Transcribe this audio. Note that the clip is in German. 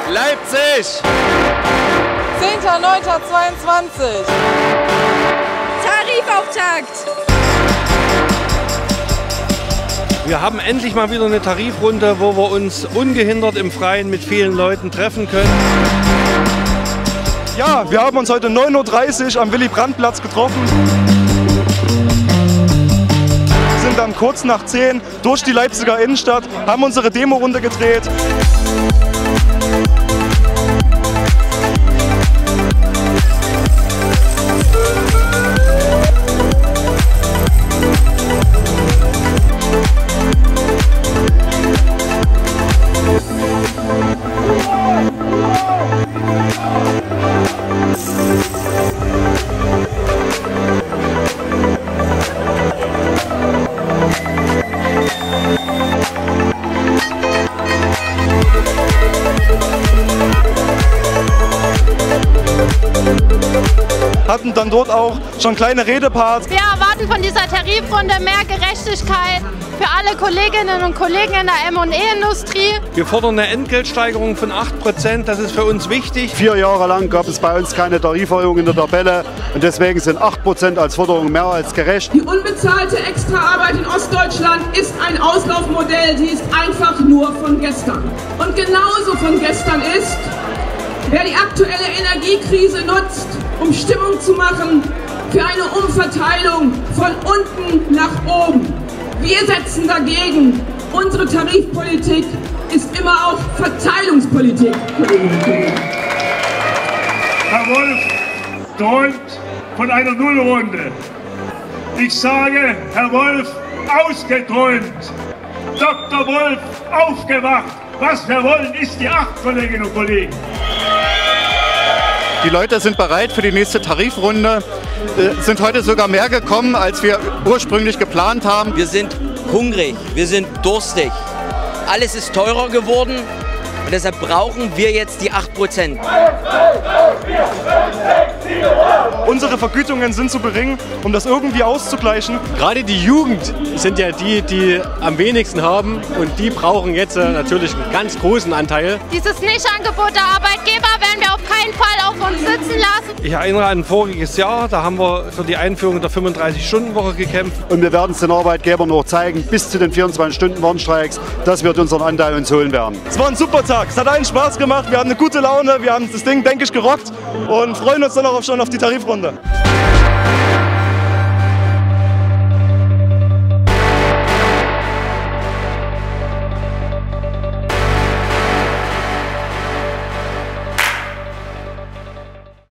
Leipzig! 10.09.22. Tarifauftakt! Wir haben endlich mal wieder eine Tarifrunde, wo wir uns ungehindert im Freien mit vielen Leuten treffen können. Ja, wir haben uns heute 9:30 Uhr am Willy-Brandt-Platz getroffen. Sind dann kurz nach 10 durch die Leipziger Innenstadt, haben unsere Demo-Runde gedreht. Hatten dann dort auch schon kleine Redeparts. Wir erwarten von dieser Tarifrunde mehr Gerechtigkeit für alle Kolleginnen und Kollegen in der M&E-Industrie. Wir fordern eine Entgeltsteigerung von 8%, das ist für uns wichtig. 4 Jahre lang gab es bei uns keine Tariferhöhung in der Tabelle und deswegen sind 8% als Forderung mehr als gerecht. Die unbezahlte Extraarbeit in Ostdeutschland ist ein Auslaufmodell, sie ist einfach nur von gestern. Und genauso von gestern ist, wer die aktuelle Energiekrise nutzt, um Stimmung zu machen für eine Umverteilung von unten nach oben. Wir setzen dagegen. Unsere Tarifpolitik ist immer auch Verteilungspolitik. Herr Wolf träumt von einer Nullrunde. Ich sage, Herr Wolf, ausgeträumt. Dr. Wolf, aufgewacht. Was wir wollen, ist die 8, Kolleginnen und Kollegen. Die Leute sind bereit für die nächste Tarifrunde, sind heute sogar mehr gekommen, als wir ursprünglich geplant haben. Wir sind hungrig, wir sind durstig. Alles ist teurer geworden und deshalb brauchen wir jetzt die 8%. Unsere Vergütungen sind zu gering, um das irgendwie auszugleichen. Gerade die Jugend sind ja die am wenigsten haben und die brauchen jetzt natürlich einen ganz großen Anteil. Dieses Nichtangebot der Arbeitgeber werden wir auf keinen Fall auf uns sitzen lassen. Ich erinnere an voriges Jahr, da haben wir für die Einführung der 35-Stunden-Woche gekämpft. Und wir werden es den Arbeitgebern auch zeigen, bis zu den 24-Stunden-Warnstreiks, dass wir unseren Anteil uns holen werden. Es war ein super Tag, es hat allen Spaß gemacht, wir haben eine gute Laune, wir haben das Ding, denke ich, gerockt und freuen uns dann auch schon auf die Tarifrunde.